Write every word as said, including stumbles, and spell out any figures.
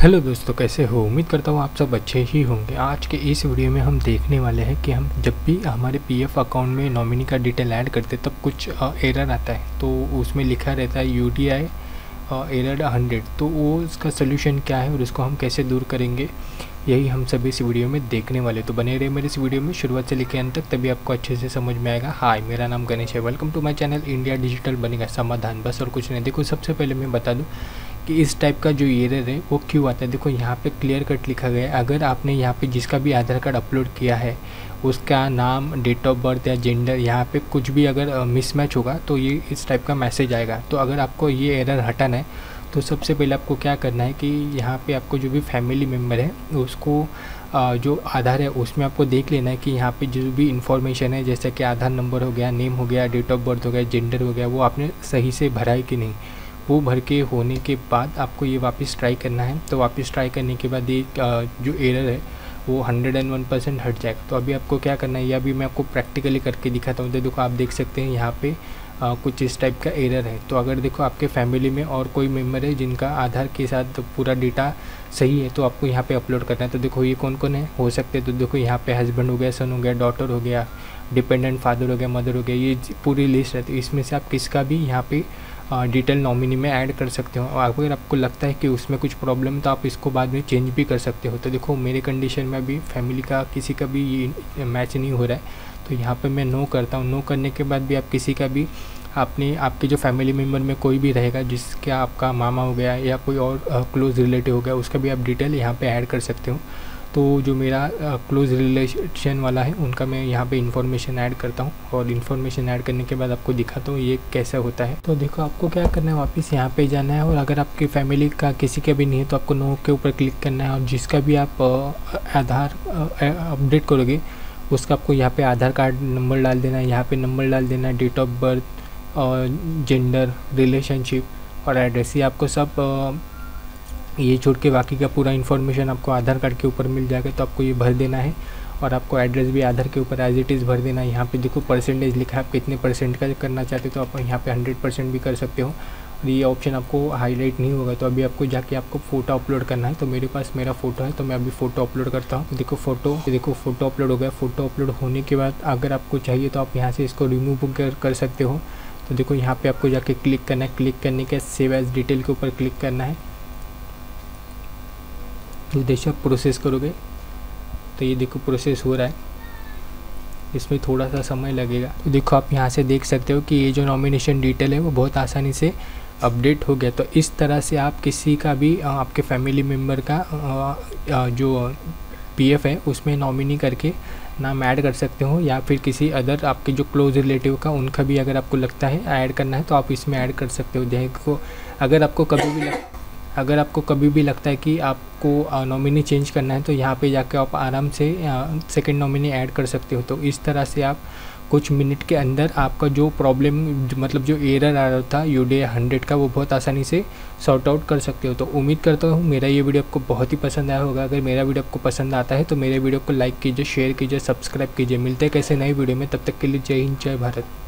Hello दोस्तों, कैसे हो? उम्मीद करता हूँ आप सब अच्छे ही होंगे। आज के इस वीडियो में हम देखने वाले हैं कि हम जब भी हमारे पीएफ अकाउंट में नॉमिनी का डिटेल ऐड करते तब कुछ एरर आता है। तो उसमें लिखा रहता है यूडीआई एरर हंड्रेड। तो वो उसका सोल्यूशन क्या है और उसको हम कैसे दूर करेंगे, यही हम सभी इस वीडियो में देखने वाले। तो बने रहे मेरे इस वीडियो में शुरुआत से लेकर अंत तक, तभी आपको अच्छे से समझ में आएगा। हाय, मेरा नाम गणेश है। Welcome to my channel India digital बनेगा समाधान। बस और कुछ नहीं। देखो, सबसे पहले मैं बता दूं कि इस टाइप का जो एरर है वो क्यों आता है। देखो, यहाँ पे क्लियर कट लिखा गया है, अगर आपने यहाँ पे जिसका भी आधार कार्ड अपलोड किया है उसका नाम, डेट ऑफ बर्थ या जेंडर, यहाँ पे कुछ भी अगर मिसमैच होगा तो ये इस टाइप का मैसेज आएगा। तो अगर आपको ये एरर हटाना है तो सबसे पहले आपको क्या करना है कि यहाँ पे आपको जो भी फैमिली मेम्बर है उसको जो आधार है उसमें आपको देख लेना है कि यहाँ पे जो भी इंफॉर्मेशन है, जैसे कि आधार नंबर हो गया, नेम हो गया, डेट ऑफ बर्थ हो गया, जेंडर हो गया, वो आपने सही से भरा है कि नहीं। वो भर के होने के बाद आपको ये वापस ट्राई करना है। तो वापस ट्राई करने के बाद ये जो एरर है वो हंड्रेड एंड वन परसेंट हट जाएगा। तो अभी आपको क्या करना है, यह भी मैं आपको प्रैक्टिकली करके दिखाता हूँ। तो देखो, आप देख सकते हैं यहाँ पे आ, कुछ इस टाइप का एरर है। तो अगर देखो आपके फैमिली में और कोई मेम्बर है जिनका आधार के साथ पूरा डेटा सही है तो आपको यहाँ पे अपलोड करना है। तो देखो ये कौन कौन है हो सकते हैं। तो देखो यहाँ पे हस्बैंड हो गया, सन हो गया, डॉटर हो गया, डिपेंडेंट फादर हो गया, मदर हो गया, ये पूरी लिस्ट है। तो इसमें से आप किसका भी यहाँ पे डिटेल नॉमिनी में ऐड कर सकते हो। और अगर आपको लगता है कि उसमें कुछ प्रॉब्लम तो आप इसको बाद में चेंज भी कर सकते हो। तो देखो, मेरे कंडीशन में अभी फैमिली का किसी का भी ये मैच नहीं हो रहा है, तो यहाँ पे मैं नो करता हूँ। नो करने के बाद भी आप किसी का भी अपने आपके जो फैमिली मेम्बर में कोई भी रहेगा जिसका आपका मामा हो गया या कोई और क्लोज़ रिलेटिव हो गया, उसका भी आप डिटेल यहाँ पे ऐड कर सकते हो। तो जो मेरा क्लोज़ रिलेशन वाला है उनका मैं यहाँ पे इन्फॉर्मेशन ऐड करता हूँ और इन्फॉर्मेशन ऐड करने के बाद आपको दिखाता हूँ ये कैसा होता है। तो देखो, आपको क्या करना है, वापस यहाँ पे जाना है और अगर आपकी फैमिली का किसी का भी नहीं है तो आपको नो के ऊपर क्लिक करना है और जिसका भी आप आधार अपडेट करोगे उसका आपको यहाँ पे आधार कार्ड नंबर डाल देना है, यहाँ पे नंबर डाल देना है, डेट ऑफ बर्थ और जेंडर, रिलेशनशिप और एड्रेस। ये आपको सब ये छोड़ के बाकी का पूरा इन्फॉर्मेशन आपको आधार कार्ड के ऊपर मिल जाएगा। तो आपको ये भर देना है और आपको एड्रेस भी आधार के ऊपर एज इट इज़ भर देना है। यहाँ पे देखो परसेंटेज लिखा है, आप कितने परसेंट का करना चाहते हो तो आप यहाँ पे हंड्रेड परसेंट भी कर सकते हो और ये ऑप्शन आपको हाईलाइट नहीं होगा। तो अभी आपको जाके आपको फ़ोटो अपलोड करना है। तो मेरे पास मेरा फ़ोटो है तो मैं अभी फ़ोटो अपलोड करता हूँ। तो देखो फ़ोटो देखो फ़ोटो अपलोड हो गया। फ़ोटो अपलोड होने के बाद अगर आपको चाहिए तो आप यहाँ से इसको रिमूव कर कर सकते हो। तो देखो, यहाँ पे आपको जाके क्लिक करना है। क्लिक करने के सेव एज डिटेल के ऊपर क्लिक करना है। तो जैसे आप प्रोसेस करोगे तो ये देखो प्रोसेस हो रहा है, इसमें थोड़ा सा समय लगेगा। तो देखो, आप यहाँ से देख सकते हो कि ये जो नॉमिनेशन डिटेल है वो बहुत आसानी से अपडेट हो गया। तो इस तरह से आप किसी का भी आपके फैमिली मेम्बर का जो पीएफ है उसमें नॉमिनी करके नाम ऐड कर सकते हो, या फिर किसी अदर आपके जो क्लोज रिलेटिव का उनका भी अगर आपको लगता है ऐड करना है तो आप इसमें ऐड कर सकते हो। देखो, अगर आपको कभी भी लग, अगर आपको कभी भी लगता है कि आपको नॉमिनी चेंज करना है तो यहाँ पे जाकर आप आराम से सेकंड नॉमिनी ऐड कर सकते हो। तो इस तरह से आप कुछ मिनट के अंदर आपका जो प्रॉब्लम, मतलब जो एरर आ रहा था यूडीआई हंड्रेड का, वो बहुत आसानी से सॉर्ट आउट कर सकते हो। तो उम्मीद करता हूँ मेरा ये वीडियो आपको बहुत ही पसंद आया होगा। अगर मेरा वीडियो आपको पसंद आता है तो मेरे वीडियो को लाइक कीजिए, शेयर कीजिए, सब्सक्राइब कीजिए। मिलते हैं कैसे नई वीडियो में, तब तक के लिए जय हिंद, जय भारत।